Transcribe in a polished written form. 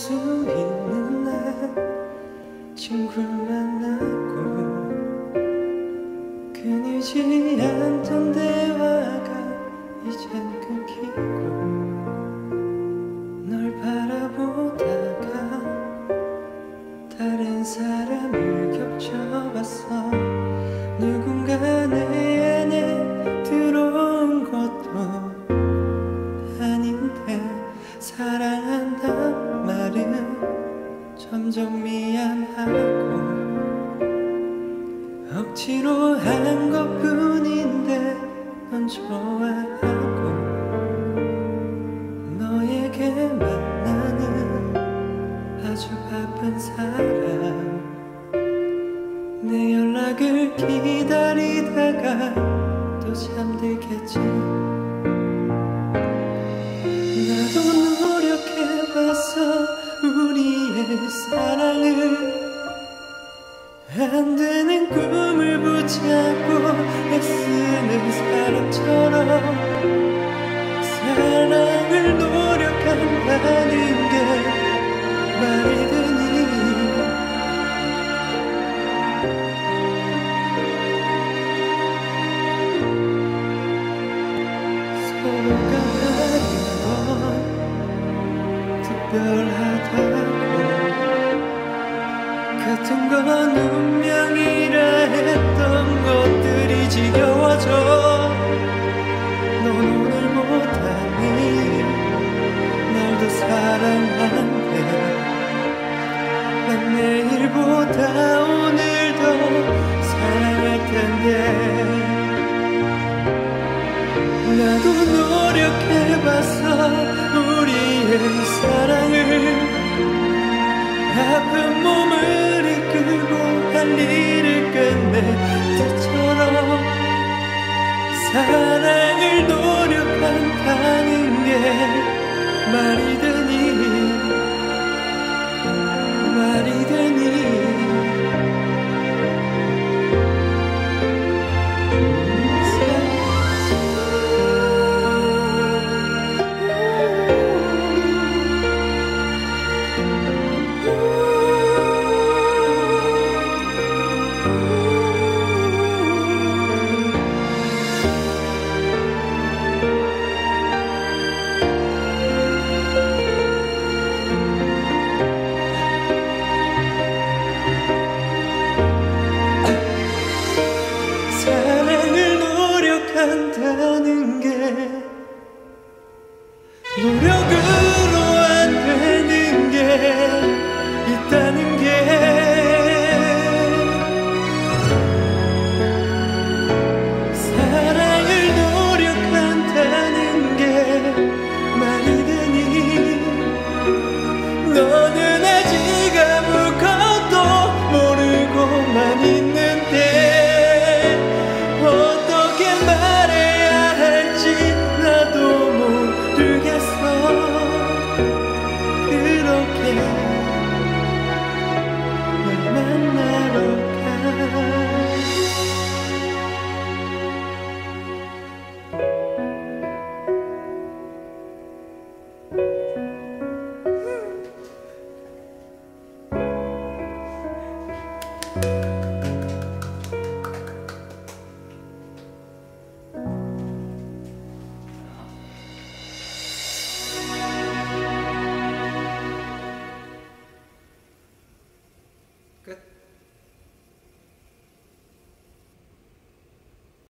수 있는 날 친구를 만나고 끊이지 않던 대화가 이젠 끊기고 널 바라보다가 다른 사람을 겹쳐봤어. 누군가 내 안에 들어온 것도 아닌데 사랑한단 말은 점점 미안하고 억지로 한 것뿐인데 넌 좋아하고 너에게만 나는 아주 바쁜 사람. 내 연락을 기다리다가 또 잠들겠지. 나도 노력해봤어 우리의 사랑을. 안 되는 꿈을 붙잡고 애쓰는 사람처럼 사랑을 노력한다는 게 말이 되니. 서로가 하는 건 특별하다고 같은 건 운명이라 했던 것들이 지겨워져. 넌 오늘보다 내일 날 더 사랑한대. 난 내일보다 오늘 더 사랑할 텐데. 나도 노력해봤어 우리의 사랑을. 아픈 몸을 이끌고 할 일을 끝내 때처럼 사랑을 노력한다는 게 말이 되니 말이 되니. 사랑을 노력한다는 게 노력으로 안 되는 게 있다는 게. 사랑을 노력한다는 게 말이 되니. 너는 아직 아무것도 모르고만 있는데 어떻게 말해야 할지 나도 모르겠어. 그렇게 널 만나러 가.